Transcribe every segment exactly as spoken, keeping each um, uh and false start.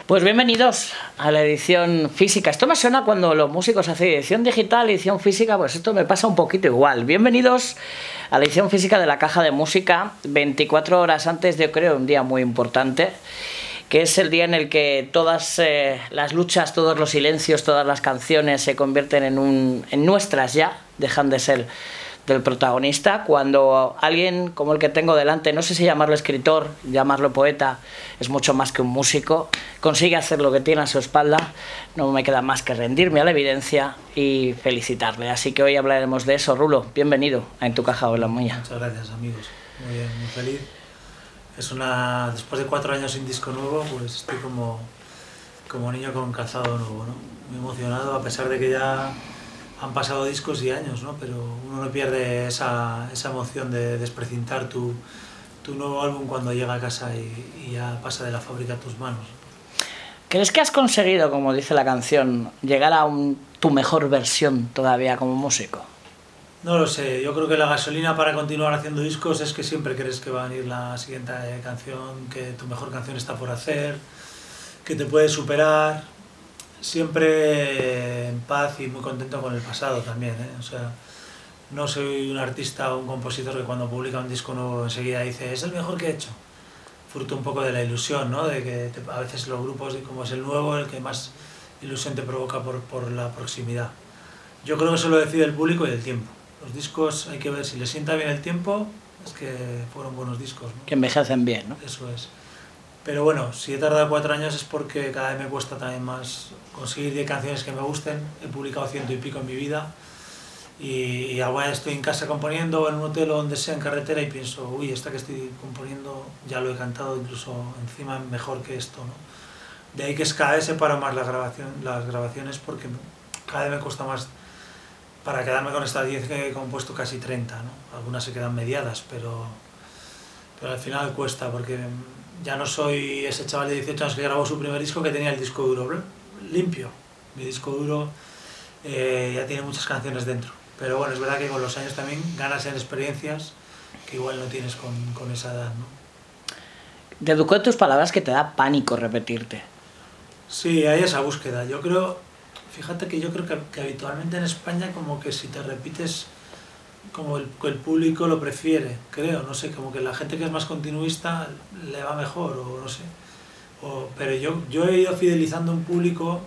Pues bienvenidos a la edición física. Esto me suena cuando los músicos hacen edición digital, edición física, pues esto me pasa un poquito igual. Bienvenidos a la edición física de la Caja de Música, veinticuatro horas antes de, creo, un día muy importante, que es el día en el que todas eh, las luchas, todos los silencios, todas las canciones se convierten en, un, en nuestras ya, dejan de ser del protagonista, cuando alguien como el que tengo delante, no sé si llamarlo escritor, llamarlo poeta, es mucho más que un músico, consigue hacer lo que tiene a su espalda, no me queda más que rendirme a la evidencia y felicitarle. Así que hoy hablaremos de eso. Rulo, bienvenido a En tu caja o en la mía. Muchas gracias, amigos. Muy bien, muy feliz. Es una, después de cuatro años sin disco nuevo, pues estoy como, como niño con calzado nuevo, ¿no? Muy emocionado, a pesar de que ya han pasado discos y años, ¿no? Pero uno no pierde esa, esa emoción de desprecintar tu, tu nuevo álbum cuando llega a casa y, y ya pasa de la fábrica a tus manos. ¿Crees que has conseguido, como dice la canción, llegar a un, tu mejor versión todavía como músico? No lo sé, yo creo que la gasolina para continuar haciendo discos es que siempre crees que va a venir la siguiente canción, que tu mejor canción está por hacer, que te puedes superar, siempre en paz y muy contento con el pasado también, ¿eh? O sea, no soy un artista o un compositor que cuando publica un disco nuevo enseguida dice es el mejor que he hecho. Fruto un poco de la ilusión, ¿no? De que te, a veces los grupos, como es el nuevo, el que más ilusión te provoca por, por la proximidad. Yo creo que eso lo decide el público y el tiempo. Los discos hay que ver si les sienta bien el tiempo, es que fueron buenos discos, ¿no? Que envejecen bien, ¿no? Eso es. Pero bueno, si he tardado cuatro años es porque cada vez me cuesta también más conseguir diez canciones que me gusten. He publicado ciento y pico en mi vida y, y ahora estoy en casa componiendo, en un hotel o donde sea, en carretera, y pienso, uy, esta que estoy componiendo ya lo he cantado incluso encima mejor que esto, ¿no? De ahí que es cada vez separo más la grabación, las grabaciones porque cada vez me cuesta más para quedarme con estas diez que he compuesto casi treinta, ¿no? Algunas se quedan mediadas, pero, pero al final cuesta porque ya no soy ese chaval de dieciocho años que grabó su primer disco, que tenía el disco duro limpio. Mi disco duro eh, ya tiene muchas canciones dentro. Pero bueno, es verdad que con los años también ganas en experiencias que igual no tienes con, con esa edad, ¿no? Deduco de tus palabras que te da pánico repetirte. Sí, hay esa búsqueda. Yo creo, fíjate que yo creo que, que habitualmente en España como que si te repites, como el, el público lo prefiere, creo, no sé, como que la gente que es más continuista le va mejor, o no sé. O, pero yo, yo he ido fidelizando un público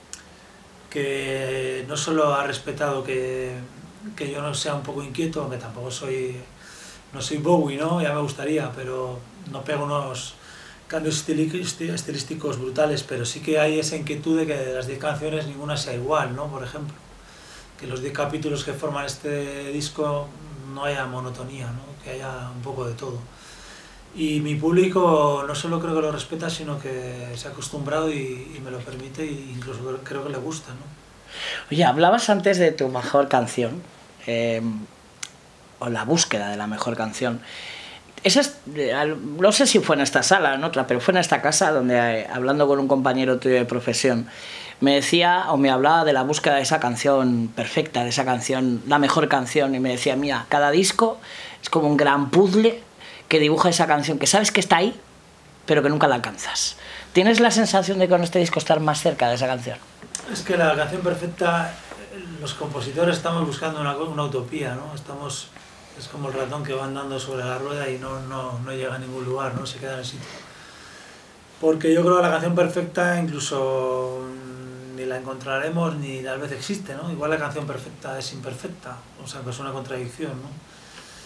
que no solo ha respetado que, que yo no sea un poco inquieto, aunque tampoco soy, no soy Bowie, ¿no? Ya me gustaría, pero no pego unos cambios estilísticos brutales, pero sí que hay esa inquietud de que de las diez canciones ninguna sea igual, ¿no? Por ejemplo, que los diez capítulos que forman este disco no haya monotonía, ¿no? Que haya un poco de todo. Y mi público no solo creo que lo respeta, sino que se ha acostumbrado y, y me lo permite, e incluso creo que le gusta, ¿no? Oye, hablabas antes de tu mejor canción, eh, o la búsqueda de la mejor canción. Esa es, no sé si fue en esta sala o en otra, pero fue en esta casa donde, hablando con un compañero tuyo de profesión, me decía o me hablaba de la búsqueda de esa canción perfecta, de esa canción, la mejor canción, y me decía, mira, cada disco es como un gran puzzle que dibuja esa canción, que sabes que está ahí, pero que nunca la alcanzas. ¿Tienes la sensación de que con este disco estar más cerca de esa canción? Es que la canción perfecta, los compositores estamos buscando una, una utopía, ¿no? Estamos, es como el ratón que va andando sobre la rueda y no, no, no llega a ningún lugar, ¿no? Se queda en el sitio. Porque yo creo que la canción perfecta incluso ni la encontraremos ni tal vez existe, ¿no? Igual la canción perfecta es imperfecta, o sea que es una contradicción, ¿no?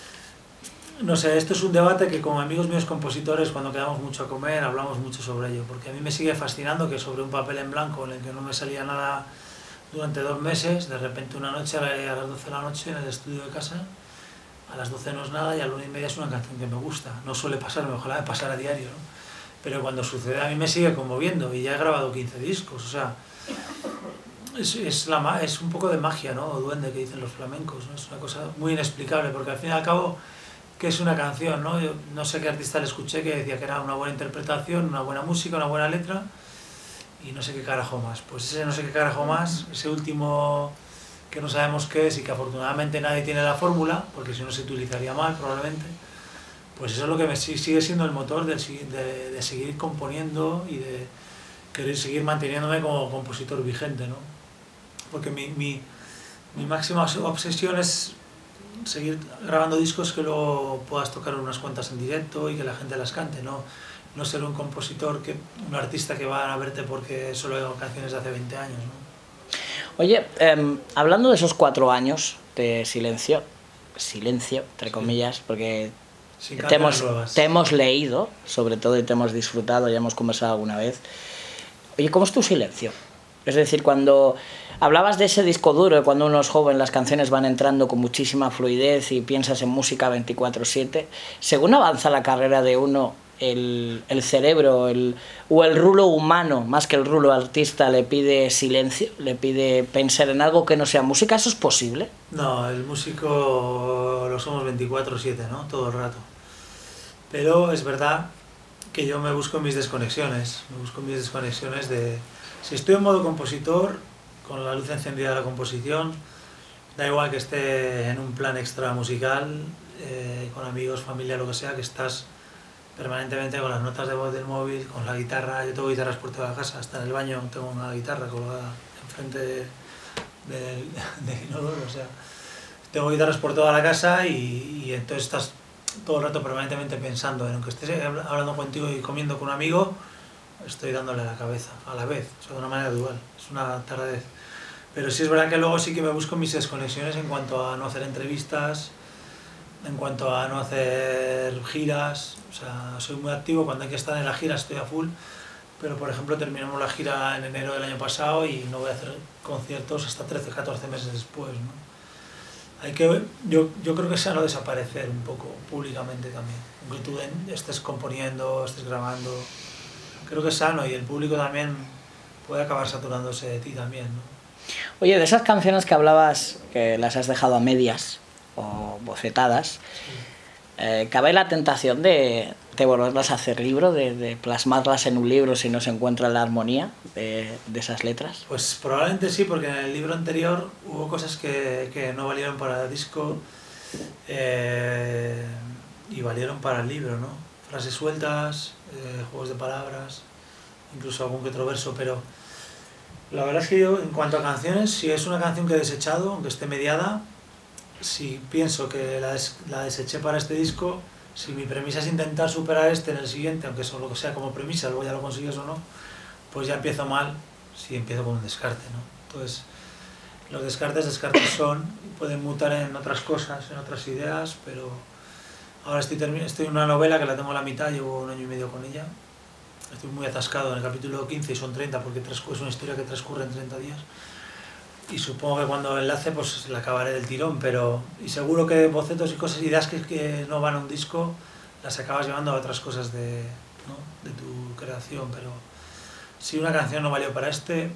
No sé, esto es un debate que con amigos míos compositores, cuando quedamos mucho a comer, hablamos mucho sobre ello, porque a mí me sigue fascinando que sobre un papel en blanco en el que no me salía nada durante dos meses, de repente una noche a las doce de la noche en el estudio de casa, a las doce no es nada y a la una y media es una canción que me gusta. No suele pasarme, ojalá me pasara a diario, ¿no? Pero cuando sucede a mí me sigue conmoviendo y ya he grabado quince discos, o sea, es, es, la, es un poco de magia, ¿no? O duende que dicen los flamencos, ¿no? Es una cosa muy inexplicable, porque al fin y al cabo, ¿qué es una canción, no? Yo no sé qué artista le escuché que decía que era una buena interpretación, una buena música, una buena letra y no sé qué carajo más. Pues ese no sé qué carajo más, ese último que no sabemos qué es y que afortunadamente nadie tiene la fórmula, porque si no se utilizaría mal probablemente, pues eso es lo que me sigue siendo el motor de, de, de seguir componiendo y de querer seguir manteniéndome como compositor vigente, ¿no? Porque mi, mi, mi máxima obsesión es seguir grabando discos que luego puedas tocar unas cuantas en directo y que la gente las cante, ¿no? No ser un compositor, que, un artista que va a verte porque solo hago canciones de hace veinte años, ¿no? Oye, eh, hablando de esos cuatro años de silencio, silencio, entre comillas, porque te hemos, te hemos leído, sobre todo, y te hemos disfrutado, ya hemos conversado alguna vez. Oye, ¿cómo es tu silencio? Es decir, cuando hablabas de ese disco duro, cuando uno es joven, las canciones van entrando con muchísima fluidez y piensas en música veinticuatro siete, según avanza la carrera de uno, el, el cerebro el, o el rulo humano, más que el rulo artista, le pide silencio, le pide pensar en algo que no sea música. ¿Eso es posible? No, el músico lo somos veinticuatro siete, ¿no? Todo el rato. Pero es verdad que yo me busco mis desconexiones, me busco mis desconexiones de... Si estoy en modo compositor, con la luz encendida de la composición, da igual que esté en un plan extra musical, eh, con amigos, familia, lo que sea, que estás permanentemente con las notas de voz del móvil, con la guitarra. Yo tengo guitarras por toda la casa, hasta en el baño tengo una guitarra colgada enfrente de, de, de inodoro, o sea, tengo guitarras por toda la casa y, y entonces estás todo el rato permanentemente pensando en, aunque estés hablando contigo y comiendo con un amigo, estoy dándole a la cabeza a la vez, o sea, de una manera dual, es una tardez. Pero sí es verdad que luego sí que me busco mis desconexiones en cuanto a no hacer entrevistas, en cuanto a no hacer giras, o sea, soy muy activo, cuando hay que estar en la gira estoy a full, pero por ejemplo terminamos la gira en enero del año pasado y no voy a hacer conciertos hasta trece, catorce meses después, ¿no? Hay que, yo, yo creo que es sano desaparecer un poco públicamente también, aunque tú estés componiendo, estés grabando, creo que es sano y el público también puede acabar saturándose de ti también, ¿no? Oye, de esas canciones que hablabas, que las has dejado a medias o bocetadas, sí. eh, ¿cabe la tentación de, de volverlas a hacer libro, de, de plasmarlas en un libro si no se encuentra la armonía de, de esas letras? Pues probablemente sí, porque en el libro anterior hubo cosas que, que no valieron para el disco eh, y valieron para el libro, ¿no? Frases sueltas, eh, juegos de palabras, incluso algún que otro verso, pero la verdad es que yo, en cuanto a canciones, si es una canción que he desechado, aunque esté mediada, si pienso que la, des la deseché para este disco, si mi premisa es intentar superar este en el siguiente, aunque eso lo que sea como premisa, luego ya lo consigues o no, pues ya empiezo mal si empiezo con un descarte, ¿no? Entonces, los descartes, descartes son, pueden mutar en otras cosas, en otras ideas, pero ahora estoy, estoy en una novela que la tengo a la mitad, llevo un año y medio con ella. Estoy muy atascado en el capítulo quince y son treinta porque es una historia que transcurre en treinta días. Y supongo que cuando enlace pues la acabaré del tirón, pero... Y seguro que bocetos y cosas, ideas que, que no van a un disco, las acabas llevando a otras cosas de, ¿no? de tu creación, pero... Si una canción no valió para este,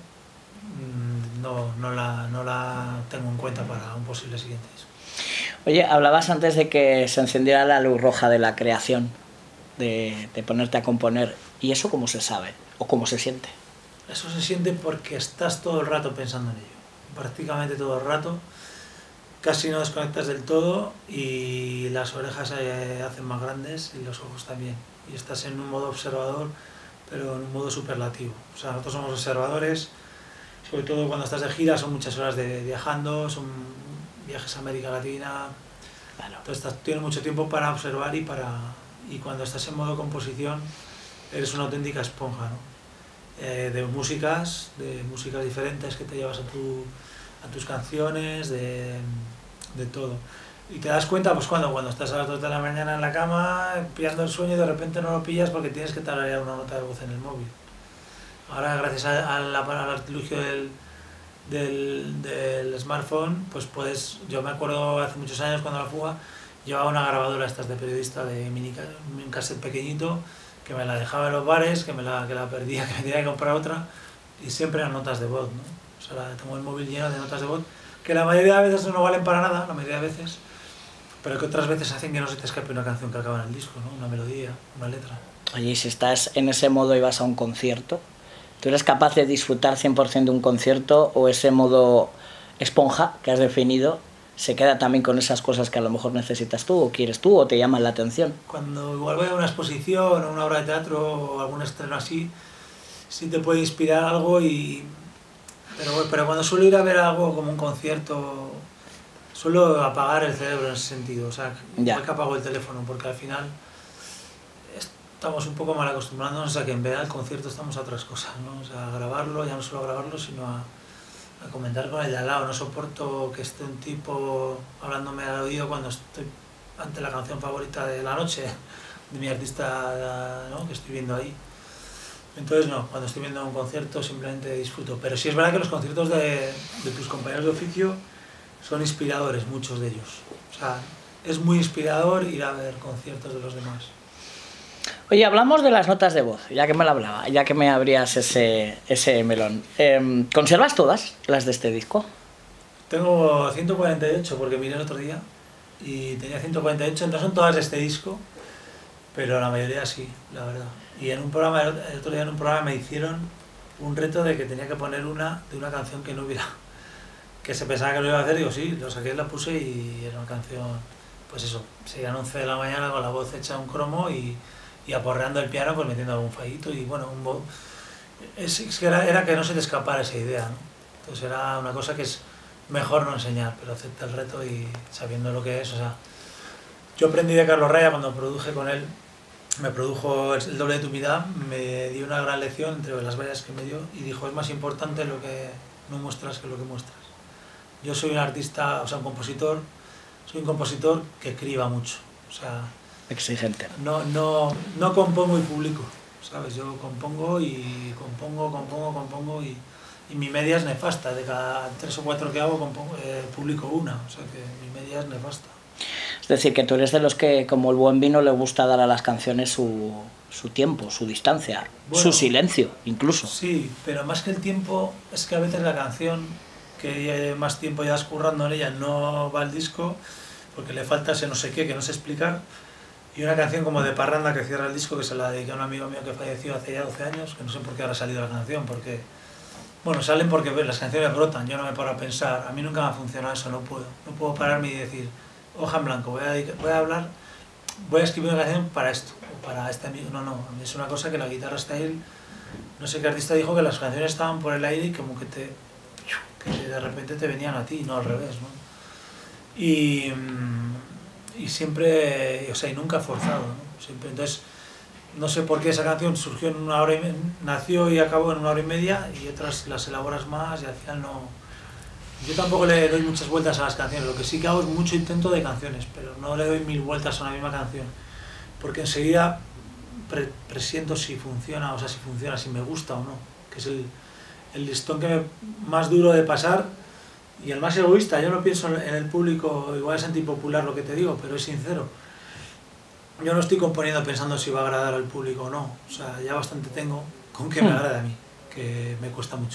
no, no, la, no la tengo en cuenta para un posible siguiente disco. Oye, hablabas antes de que se encendiera la luz roja de la creación, de, de ponerte a componer. ¿Y eso cómo se sabe? ¿O cómo se siente? Eso se siente porque estás todo el rato pensando en ello. Prácticamente todo el rato. Casi no desconectas del todo y las orejas se hacen más grandes y los ojos también. Y estás en un modo observador, pero en un modo superlativo. O sea, nosotros somos observadores, sobre todo cuando estás de gira, son muchas horas de viajando, son viajes a América Latina. Claro. Entonces estás, tienes mucho tiempo para observar y para... Y cuando estás en modo composición, eres una auténtica esponja, ¿no? Eh, de músicas, de músicas diferentes que te llevas a, tu, a tus canciones, de, de todo. Y te das cuenta, pues cuando, cuando estás a las dos de la mañana en la cama, pillando el sueño y de repente no lo pillas porque tienes que tararear una nota de voz en el móvil. Ahora, gracias a, a la, al artilugio del, del, del smartphone, pues puedes... Yo me acuerdo hace muchos años cuando la fuga, llevaba una grabadora estas de periodista de mini, un cassette pequeñito, que me la dejaba en los bares, que me la, que la perdía, que me tenía que comprar otra, y siempre eran notas de voz, ¿no? O sea, tengo el móvil lleno de notas de voz, que la mayoría de veces no valen para nada, la mayoría de veces, pero que otras veces hacen que no se te escape una canción que acaba en el disco, ¿no? Una melodía, una letra. Oye, y si estás en ese modo y vas a un concierto, ¿tú eres capaz de disfrutar cien por cien de un concierto o ese modo esponja que has definido se queda también con esas cosas que a lo mejor necesitas tú o quieres tú o te llaman la atención? Cuando igual voy a una exposición o una obra de teatro o algún estreno así, sí te puede inspirar algo, y pero, pero cuando suelo ir a ver algo como un concierto, suelo apagar el cerebro en ese sentido, o sea, igual que apago el teléfono, porque al final estamos un poco mal acostumbrándonos a que en vez del concierto estamos a otras cosas, ¿no? O sea, a grabarlo, ya no solo a grabarlo, sino a, a comentar con el de al lado. No soporto que esté un tipo hablándome al oído cuando estoy ante la canción favorita de la noche, de mi artista, ¿no?, que estoy viendo ahí. Entonces no, cuando estoy viendo un concierto simplemente disfruto. Pero sí es verdad que los conciertos de, de tus compañeros de oficio son inspiradores, muchos de ellos. O sea, es muy inspirador ir a ver conciertos de los demás. Oye, hablamos de las notas de voz, ya que me lo hablaba, ya que me abrías ese, ese melón. Eh, ¿Conservas todas las de este disco? Tengo ciento cuarenta y ocho, porque miré el otro día y tenía ciento cuarenta y ocho, entonces son todas de este disco, pero la mayoría sí, la verdad. Y en un programa, el otro día en un programa me hicieron un reto de que tenía que poner una de una canción que no hubiera, que se pensaba que lo iba a hacer, digo sí, lo saqué, la puse y era una canción, pues eso, serían once de la mañana con la voz hecha un cromo y y aporreando el piano, pues metiendo algún fallito y bueno, un bo... es, es que era, era que no se te escapara esa idea, ¿no? Entonces era una cosa que es mejor no enseñar, pero acepta el reto y sabiendo lo que es, o sea, yo aprendí de Carlos Raya cuando produje con él, me produjo el doble de tu mitad, me dio una gran lección entre las vallas que me dio y dijo, es más importante lo que no muestras que lo que muestras. Yo soy un artista, o sea, un compositor, soy un compositor que criba mucho, o sea, exigente. No, no, no compongo y publico, ¿sabes? Yo compongo y compongo, compongo, compongo y, y mi media es nefasta. De cada tres o cuatro que hago, compongo, eh, publico una, o sea que mi media es nefasta. Es decir, que tú eres de los que, como el buen vino, le gusta dar a las canciones su, su tiempo, su distancia, bueno, su silencio, incluso. Sí, pero más que el tiempo, es que a veces la canción, que más tiempo llevas currando en ella, no va al disco, porque le falta ese no sé qué, que no sé explicar. Y una canción como de Parranda que cierra el disco, que se la dediqué a un amigo mío que falleció hace ya doce años, que no sé por qué ahora ha salido la canción, porque... Bueno, salen porque las canciones brotan, yo no me paro a pensar, a mí nunca me ha funcionado eso, no puedo. No puedo pararme y decir, hoja en blanco, voy a, dedicar, voy a hablar, voy a escribir una canción para esto, o para este amigo. No, no, a mí es una cosa que la guitarra está ahí. No sé qué artista dijo que las canciones estaban por el aire y como que te... que de repente te venían a ti, no al revés, ¿no? Y... y siempre, o sea, y nunca forzado, ¿no? Siempre, entonces, no sé por qué esa canción surgió en una hora y media, nació y acabó en una hora y media, y otras las elaboras más y al final no... Yo tampoco le doy muchas vueltas a las canciones, lo que sí que hago es mucho intento de canciones, pero no le doy mil vueltas a una misma canción, porque enseguida pre presiento si funciona, o sea, si funciona, si me gusta o no, que es el, el listón que me, más duro de pasar. Y el más egoísta, yo no pienso en el público, igual es antipopular lo que te digo, pero es sincero. Yo no estoy componiendo pensando si va a agradar al público o no, o sea, ya bastante tengo con que me agrade a mí, que me cuesta mucho.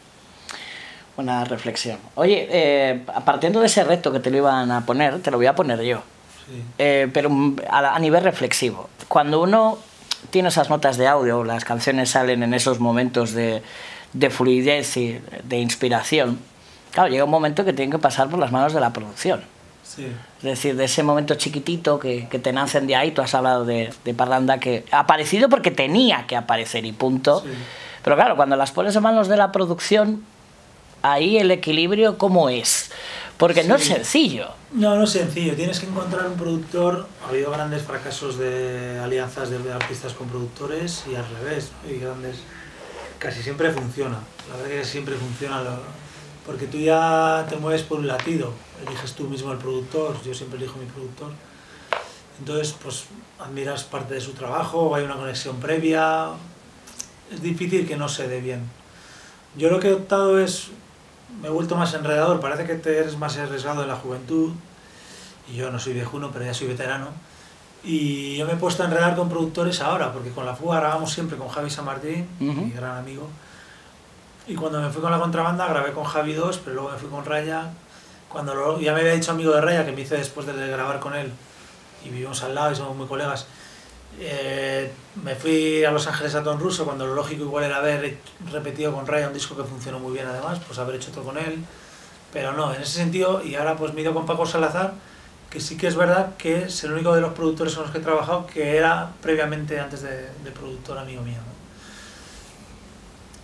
Buena reflexión. Oye, eh, partiendo de ese reto que te lo iban a poner, te lo voy a poner yo, sí. eh, pero a, a nivel reflexivo. Cuando uno tiene esas notas de audio, las canciones salen en esos momentos de, de fluidez y de inspiración, claro, llega un momento que tienen que pasar por las manos de la producción. Sí. Es decir, de ese momento chiquitito que, que te nacen de ahí, tú has hablado de, de Parranda, que ha aparecido porque tenía que aparecer y punto. Sí. Pero claro, cuando las pones en manos de la producción, ahí el equilibrio, ¿cómo es? Porque sí. No es sencillo. No, no es sencillo. Tienes que encontrar un productor. Ha habido grandes fracasos de alianzas de artistas con productores y al revés, ¿no? Y grandes... Casi siempre funciona. La verdad que siempre funciona... Lo... Porque tú ya te mueves por un latido, eliges tú mismo el productor, yo siempre elijo mi productor. Entonces, pues admiras parte de su trabajo, o hay una conexión previa. Es difícil que no se dé bien. Yo lo que he optado es, me he vuelto más enredador, parece que te eres más arriesgado en la juventud, y yo no soy viejuno, pero ya soy veterano. Y yo me he puesto a enredar con productores ahora, porque con La Fuga grabamos siempre con Javi San Martín, uh-huh. mi gran amigo. Y cuando me fui con la contrabanda grabé con Javi dos, pero luego me fui con Raya. Cuando lo, ya me había dicho amigo de Raya, que me hice después de grabar con él, y vivimos al lado y somos muy colegas, eh, me fui a Los Ángeles a Ton Russo, cuando lo lógico igual era haber repetido con Raya un disco que funcionó muy bien además, pues haber hecho otro con él. Pero no, en ese sentido, y ahora pues me he ido con Paco Salazar, que sí que es verdad que es el único de los productores con los que he trabajado que era previamente antes de, de productor amigo mío, ¿no?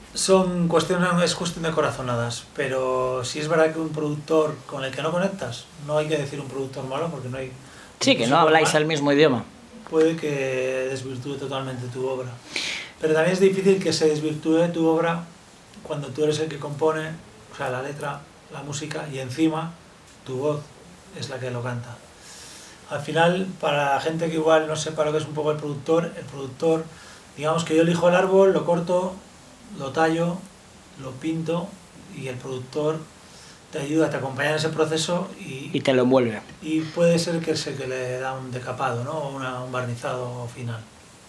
Son cuestiones, es cuestión de corazonadas, pero si es verdad que un productor con el que no conectas, no hay que decir un productor malo porque no hay... Sí, que no habláis el mismo idioma. Puede que desvirtúe totalmente tu obra. Pero también es difícil que se desvirtúe tu obra cuando tú eres el que compone, o sea, la letra, la música, y encima tu voz es la que lo canta. Al final, para la gente que igual no sepa lo que es un poco el productor, el productor, digamos que yo elijo el árbol, lo corto, lo tallo, lo pinto, y el productor te ayuda, te acompaña en ese proceso y, y te lo envuelve. Y puede ser que es el que le da un decapado, ¿no? O una, un barnizado final.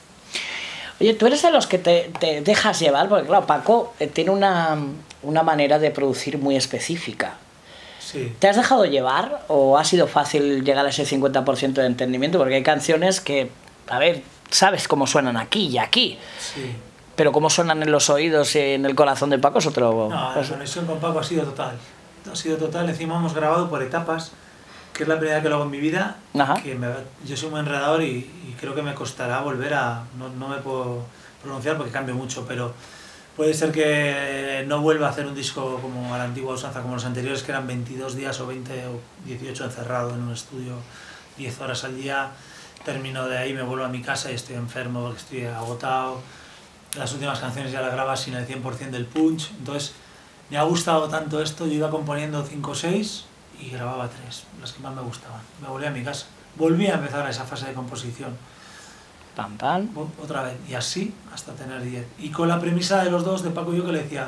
Oye, tú eres de los que te, te dejas llevar, porque claro, Paco eh, tiene una, una manera de producir muy específica. Sí. ¿Te has dejado llevar o ha sido fácil llegar a ese cincuenta por ciento de entendimiento? Porque hay canciones que, a ver, sabes cómo suenan aquí y aquí. Sí. Pero cómo suenan en los oídos y en el corazón de Paco es otro... No, la conexión con Paco ha sido total. Ha sido total. Encima hemos grabado por etapas, que es la primera vez que lo hago en mi vida. Ajá. Que me, yo soy muy enredador y, y creo que me costará volver a... No, no me puedo pronunciar porque cambio mucho, pero puede ser que no vuelva a hacer un disco como a la antigua usanza, como los anteriores, que eran veintidós días o veinte o dieciocho encerrado en un estudio, diez horas al día. Termino de ahí, me vuelvo a mi casa y estoy enfermo porque estoy agotado. Las últimas canciones ya las grabas sin el cien por cien del punch. Entonces, me ha gustado tanto esto, yo iba componiendo cinco o seis y grababa tres, las que más me gustaban. Me volví a mi casa. Volví a empezar a esa fase de composición. Pam, pam. Otra vez. Y así hasta tener diez. Y con la premisa de los dos, de Paco y yo, que le decía,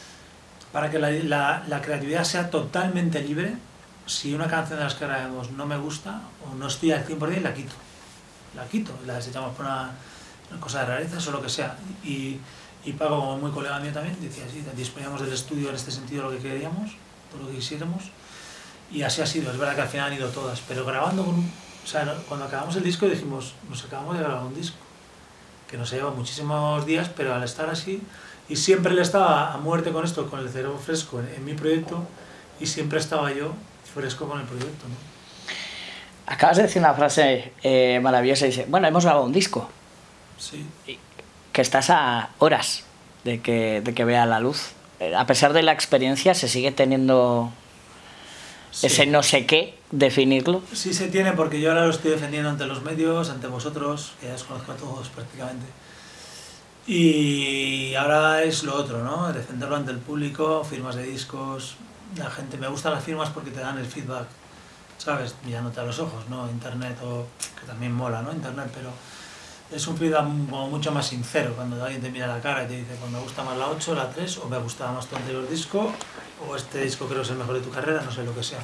para que la, la, la creatividad sea totalmente libre, si una canción de las que grabamos no me gusta o no estoy al cien por cien, la quito. La quito, la desechamos por una, una cosa de rarezas o lo que sea. Y, y Paco, como muy colega mío también, decía, sí, disponíamos del estudio en este sentido lo que queríamos, todo lo que quisiéramos. Y así ha sido. Es verdad que al final han ido todas, pero grabando con un... O sea, cuando acabamos el disco dijimos, nos acabamos de grabar un disco, que nos ha llevado muchísimos días, pero al estar así, y siempre él estaba a muerte con esto, con el cerebro fresco en, en mi proyecto, y siempre estaba yo fresco con el proyecto, ¿no? Acabas de decir una frase eh, maravillosa, dice, bueno, hemos grabado un disco. Sí. Que estás a horas de que, de que vea la luz. A pesar de la experiencia, se sigue teniendo... Sí. Ese no sé qué, definirlo. Sí se tiene, porque yo ahora lo estoy defendiendo ante los medios, ante vosotros, que ya os conozco a todos prácticamente. Y ahora es lo otro, ¿no? Defenderlo ante el público, firmas de discos. La gente, me gustan las firmas porque te dan el feedback, ¿sabes? Mirándote a los ojos, ¿no? Internet, o, que también mola, ¿no? Internet, pero es un feedback como mucho más sincero, cuando alguien te mira la cara y te dice, pues me gusta más la ocho, la tres, o me gustaba más tu anterior disco, o este disco creo que es el mejor de tu carrera, no sé, lo que sea.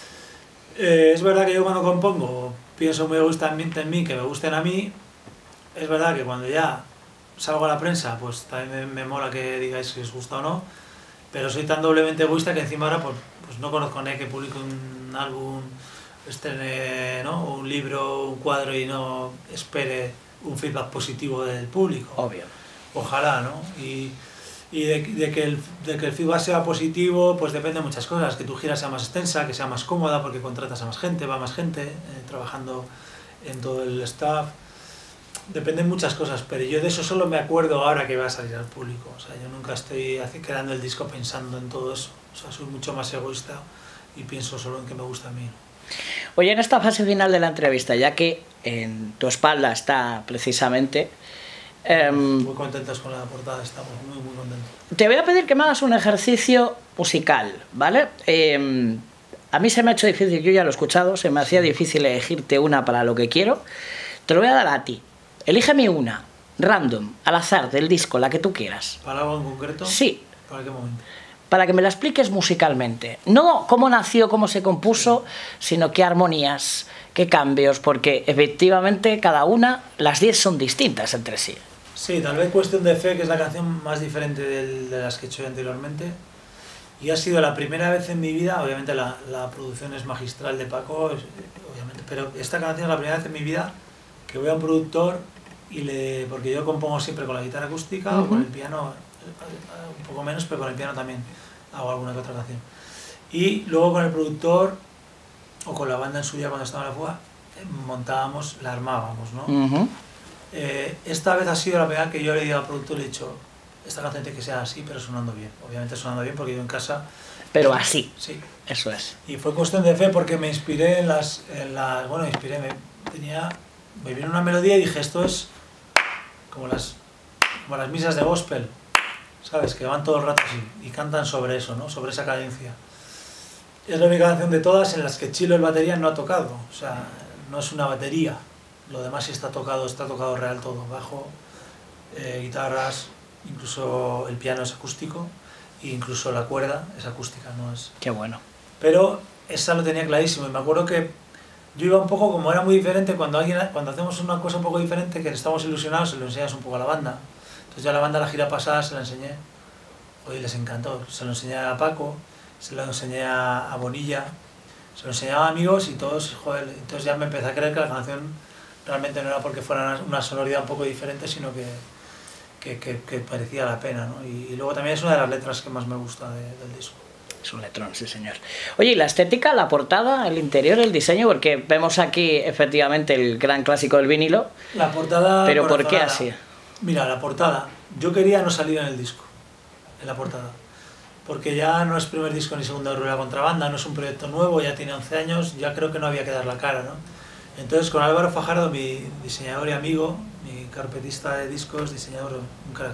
Eh, es verdad que yo cuando compongo pienso muy egoístamente en mí, que me gusten a mí. Es verdad que cuando ya salgo a la prensa, pues también me, me mola que digáis si os gusta o no, pero soy tan doblemente egoísta que encima ahora pues, pues no conozco a nadie que publique un álbum, estrene, ¿no? un libro, un cuadro y no espere un feedback positivo del público. Obvio. Ojalá, ¿no? Y, y de, de, que el, de que el feedback sea positivo, pues depende de muchas cosas, que tu gira sea más extensa, que sea más cómoda porque contratas a más gente, va más gente eh, trabajando en todo el staff. Dependen muchas cosas, pero yo de eso solo me acuerdo ahora que va a salir al público. O sea, yo nunca estoy creando el disco pensando en todo eso. O sea, soy mucho más egoísta y pienso solo en que me gusta a mí. Oye, en esta fase final de la entrevista, ya que en tu espalda está precisamente... Eh, muy contentos con la portada, estamos muy, muy contentos. Te voy a pedir que me hagas un ejercicio musical, ¿vale? Eh, a mí se me ha hecho difícil, yo ya lo he escuchado, se me hacía difícil elegirte una para lo que quiero. Te lo voy a dar a ti. Elígeme una, random, al azar, del disco, la que tú quieras. ¿Para algo en concreto? Sí. ¿Para qué momento? Para que me la expliques musicalmente. No cómo nació, cómo se compuso, sino qué armonías, qué cambios, porque efectivamente cada una, las diez son distintas entre sí. Sí, tal vez Cuestión de Fe, que es la canción más diferente de, de las que he hecho anteriormente. Y ha sido la primera vez en mi vida, obviamente la, la producción es magistral de Paco, obviamente, pero esta canción es la primera vez en mi vida que voy a un productor y le... porque yo compongo siempre con la guitarra acústica uh-huh. o con el piano, un poco menos, pero con el piano también hago alguna que otra canción. Y luego con el productor, o con la banda en su día cuando estaba en la fuga, montábamos, la armábamos, ¿no? Uh-huh. eh, esta vez ha sido la primera que yo le he ido al productor y le he dicho, esta canción tiene que ser así, pero sonando bien. Obviamente sonando bien porque yo en casa... Pero así. Sí. Eso es. Y fue cuestión de fe porque me inspiré en las... En las bueno, me inspiré, me, tenía... Me vino una melodía y dije, esto es como las, como las misas de gospel, ¿sabes? Que van todo el rato así y cantan sobre eso, ¿no? Sobre esa cadencia. Es la única canción de todas en las que Chilo, el batería, no ha tocado. O sea, no es una batería. Lo demás sí está tocado, está tocado real todo. Bajo, eh, guitarras, incluso el piano es acústico, e incluso la cuerda es acústica, no es... Qué bueno. Pero esa lo tenía clarísimo y me acuerdo que yo iba un poco, como era muy diferente, cuando alguien cuando hacemos una cosa un poco diferente, que estamos ilusionados, se lo enseñas un poco a la banda. Entonces yo a la banda la gira pasada se la enseñé, hoy les encantó, se lo enseñé a Paco, se lo enseñé a, a Bonilla, se lo enseñaba a amigos y todos, joder, entonces ya me empecé a creer que la canción realmente no era porque fuera una, una sonoridad un poco diferente, sino que, que, que, que parecía la pena, ¿no? Y, y luego también es una de las letras que más me gusta de, del disco. Es un letrón, sí señor. Oye, ¿y la estética, la portada, el interior, el diseño? Porque vemos aquí efectivamente el gran clásico del vinilo. La portada... ¿Pero por qué así? Mira, la portada, yo quería no salir en el disco, en la portada. Porque ya no es primer disco ni segundo de Rueda Contrabanda, no es un proyecto nuevo, ya tiene once años, ya creo que no había que dar la cara, ¿no? Entonces con Álvaro Fajardo, mi diseñador y amigo, mi carpetista de discos, diseñador, un crack,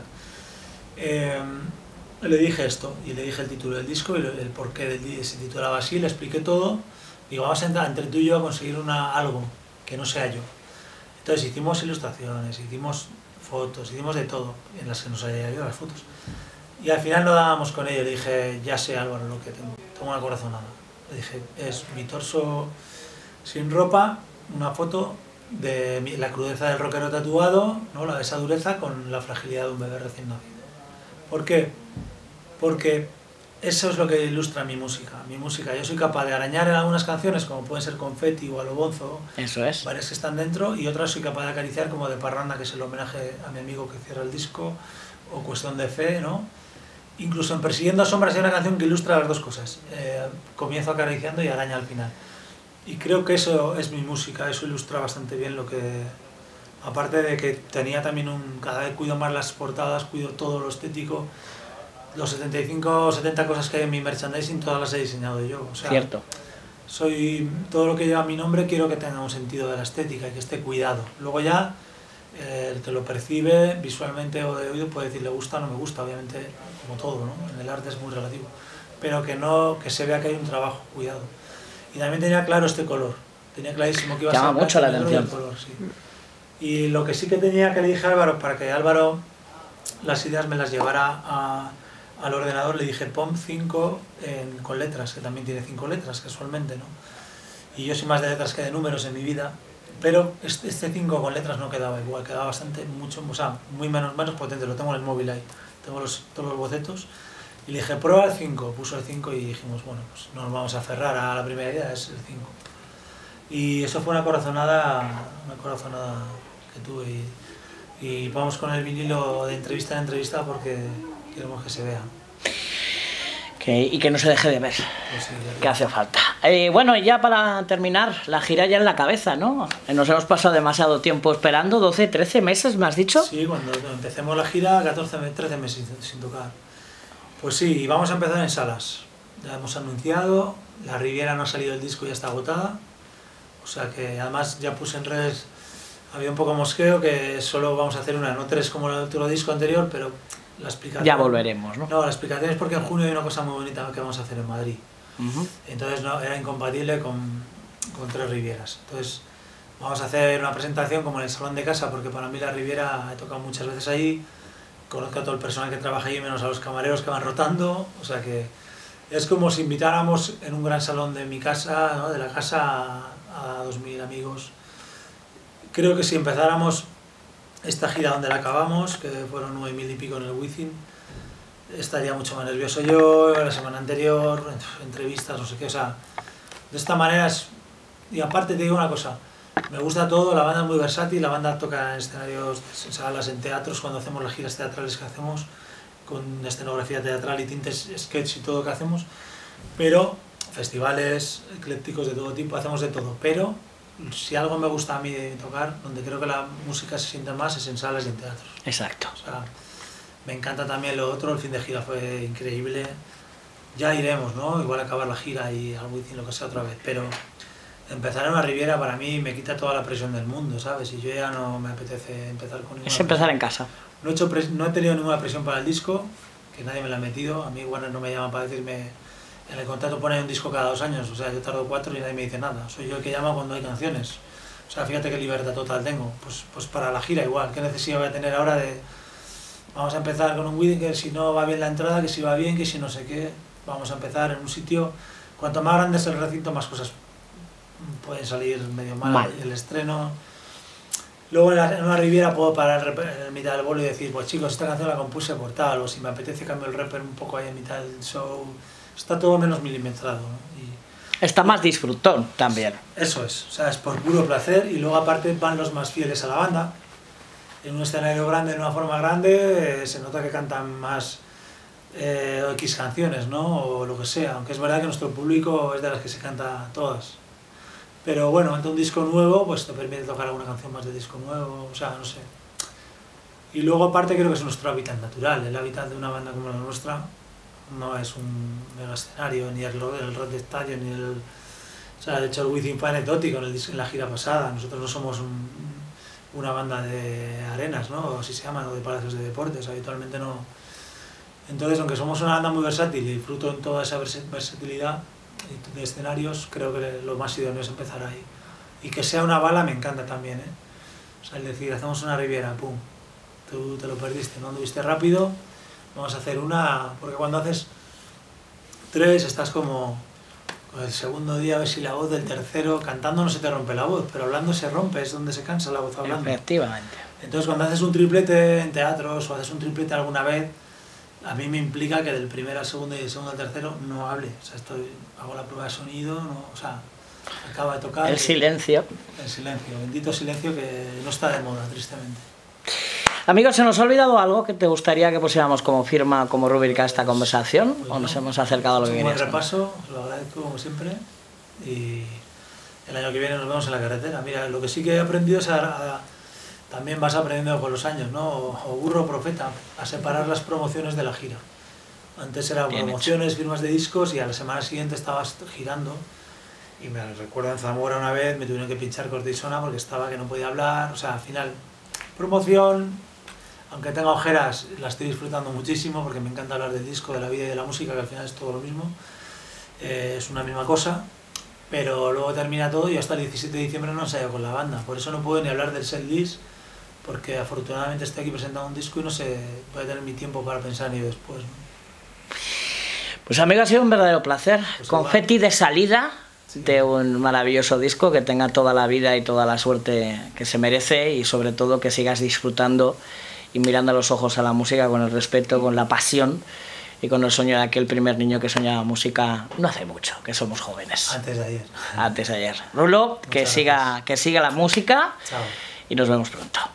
eh, le dije esto, y le dije el título del disco y el porqué del, se titulaba así, le expliqué todo, digo, vamos a entrar entre tú y yo a conseguir una, algo que no sea yo. Entonces hicimos ilustraciones, hicimos fotos, hicimos de todo, en las que nos haya ido las fotos. Y al final no dábamos con ello, le dije, ya sé Álvaro lo que tengo, tengo una corazonada. Le dije, es mi torso sin ropa, una foto de mi, la crudeza del rockero tatuado, ¿no? La, esa dureza con la fragilidad de un bebé recién nacido. ¿Por qué? Porque eso es lo que ilustra mi música. Mi música, yo soy capaz de arañar en algunas canciones, como pueden ser Confetti o A lo Bonzo, eso es. Varias que están dentro, y otras soy capaz de acariciar, como de Parranda, que es el homenaje a mi amigo que cierra el disco, o Cuestión de Fe, ¿no? Incluso en Persiguiendo a Sombras hay una canción que ilustra las dos cosas. Eh, comienzo acariciando y araña al final. Y creo que eso es mi música, eso ilustra bastante bien lo que... Aparte de que tenía también un... Cada vez cuido más las portadas, cuido todo lo estético. Los setenta y cinco o setenta cosas que hay en mi merchandising, todas las he diseñado yo. O sea, cierto. Soy... Todo lo que lleva mi nombre quiero que tenga un sentido de la estética y que esté cuidado. Luego ya, eh, el que lo percibe visualmente o de oído puede decir le gusta o no me gusta, obviamente, como todo, ¿no? En el arte es muy relativo. Pero que no, que se vea que hay un trabajo, cuidado. Y también tenía claro este color. Tenía clarísimo que iba a ser... Llama mucho la atención. Color, sí. Y lo que sí que tenía que le dije a Álvaro, para que Álvaro las ideas me las llevara a, al ordenador, le dije pon cinco en, con letras, que también tiene cinco letras casualmente, ¿no? Y yo soy más de letras que de números en mi vida, pero este cinco con letras no quedaba igual, quedaba bastante, mucho, o sea, muy menos, menos potente, lo tengo en el móvil ahí, tengo los, todos los bocetos, y le dije prueba el cinco, puso el cinco y dijimos, bueno, pues no nos vamos a aferrar a la primera idea, es el cinco. Y eso fue una corazonada, una corazonada que tuve, y, y vamos con el vinilo de entrevista en entrevista porque queremos que se vea. Que, y que no se deje de ver, pues sí, que hace falta. Eh, bueno, ya para terminar, la gira ya en la cabeza, ¿no? Nos hemos pasado demasiado tiempo esperando, doce, trece meses, ¿me has dicho? Sí, cuando empecemos la gira, catorce, trece meses sin, sin tocar. Pues sí, y vamos a empezar en salas. Ya hemos anunciado, la Riviera no ha salido el disco, ya está agotada. O sea que además ya puse en redes, había un poco mosqueo, que solo vamos a hacer una, no tres como el otro disco anterior, pero la explicación... Ya volveremos, ¿no? No, la explicación es porque en junio hay una cosa muy bonita que vamos a hacer en Madrid. Uh-huh. Entonces no, era incompatible con, con tres Rivieras. Entonces vamos a hacer una presentación como en el salón de casa, porque para mí la Riviera he tocado muchas veces ahí, conozco a todo el personal que trabaja allí, menos a los camareros que van rotando, o sea que es como si invitáramos en un gran salón de mi casa, ¿no? De la casa a, a dos mil amigos. Creo que si empezáramos esta gira donde la acabamos, que fueron nueve mil y pico en el Wizzing, estaría mucho más nervioso yo, la semana anterior, entrevistas, no sé qué, o sea, de esta manera es... Y aparte te digo una cosa, me gusta todo, la banda es muy versátil, la banda toca en escenarios, en salas, en teatros, cuando hacemos las giras teatrales que hacemos, con escenografía teatral y tintes, sketch y todo lo que hacemos, pero festivales eclécticos de todo tipo, hacemos de todo, pero si algo me gusta a mí de tocar, donde creo que la música se siente más, es en salas y en teatros. Exacto. O sea, Me encanta también lo otro, el fin de gira fue increíble. Ya iremos, ¿no? Igual acabar la gira y algo y lo que sea otra vez, pero empezar en una Riviera para mí me quita toda la presión del mundo, ¿sabes? Y yo ya no me apetece empezar con ninguna Es empezar presión. en casa. No he, hecho pres no he tenido ninguna presión para el disco, que nadie me la ha metido. A mí Warner no me llama para decirme, en el contrato pone un disco cada dos años, o sea, yo tardo cuatro y nadie me dice nada. Soy yo el que llama cuando hay canciones. O sea, fíjate qué libertad total tengo. Pues, pues para la gira igual, ¿qué necesidad voy a tener ahora de... Vamos a empezar con un Wedding, que si no va bien la entrada, que si va bien, que si no sé qué. Vamos a empezar en un sitio... Cuanto más grande es el recinto, más cosas pueden salir medio mal. mal. El estreno... Luego en, la, en una Riviera puedo parar en mitad del bolo y decir, pues chicos, esta canción la compuse por tal, o si me apetece cambio el rapper un poco ahí en mitad del show. Está todo menos milimetrado, ¿no? Y está más disfrutón también. eso es, o sea, es por puro placer y luego aparte van los más fieles a la banda. En un escenario grande, en una forma grande, eh, se nota que cantan más eh, X canciones, ¿no? O lo que sea, aunque es verdad que nuestro público es de las que se canta todas. Pero bueno, ante un disco nuevo, pues te permite tocar alguna canción más de disco nuevo, o sea, no sé. Y luego aparte creo que es nuestro hábitat natural, el hábitat de una banda como la nuestra no es un mega escenario, ni el, el rock de estadio, ni el... O sea, de hecho el Within fue anecdótico en, el, en la gira pasada, nosotros no somos un, una banda de arenas, ¿no? O así se llaman, o de palacios de deportes, habitualmente no. Entonces, aunque somos una banda muy versátil y fruto en toda esa vers versatilidad de escenarios, creo que lo más idóneo es empezar ahí. Y que sea una bala me encanta también, ¿eh? O sea, el decir, hacemos una Riviera, pum, tú te lo perdiste, no anduviste rápido, vamos a hacer una... Porque cuando haces tres estás como... El segundo día a ver si la voz del tercero, cantando no se te rompe la voz, pero hablando se rompe, es donde se cansa la voz hablando. Efectivamente. Entonces cuando haces un triplete en teatros o haces un triplete alguna vez, a mí me implica que del primero al segundo y del segundo al tercero no hable. O sea, estoy, hago la prueba de sonido, no, o sea, acaba de tocar. El silencio. El silencio, bendito silencio que no está de moda, tristemente. Amigos, ¿se nos ha olvidado algo que te gustaría que pusiéramos como firma, como rúbrica a esta conversación? Pues ¿O nos no, hemos acercado a lo que un buen querías? repaso, os lo agradezco como siempre. Y el año que viene nos vemos en la carretera. Mira, lo que sí que he aprendido es a, a también vas aprendiendo con los años, ¿no? O, o burro profeta, a separar las promociones de la gira. Antes eran Bien promociones, hecho. firmas de discos y a la semana siguiente estabas girando. Y me recuerdo en Zamora una vez, me tuvieron que pinchar cortisona porque estaba que no podía hablar. O sea, al final, promoción, aunque tenga ojeras, la estoy disfrutando muchísimo porque me encanta hablar del disco, de la vida y de la música, que al final es todo lo mismo. Eh, es una misma cosa. Pero luego termina todo y hasta el diecisiete de diciembre no ensayo con la banda. Por eso no puedo ni hablar del setlist, porque afortunadamente estoy aquí presentando un disco y no sé, voy a tener mi tiempo para pensar en ello después, ¿no? Pues amigo, ha sido un verdadero placer. Pues Confetti igual. de salida Sí. de un maravilloso disco, que tenga toda la vida y toda la suerte que se merece y sobre todo que sigas disfrutando y mirando a los ojos a la música con el respeto, con la pasión y con el sueño de aquel primer niño que soñaba música no hace mucho, que somos jóvenes. Antes de ayer. Antes de ayer. Rulo, que Muchas siga, gracias. que siga la música Chao. y nos vemos pronto.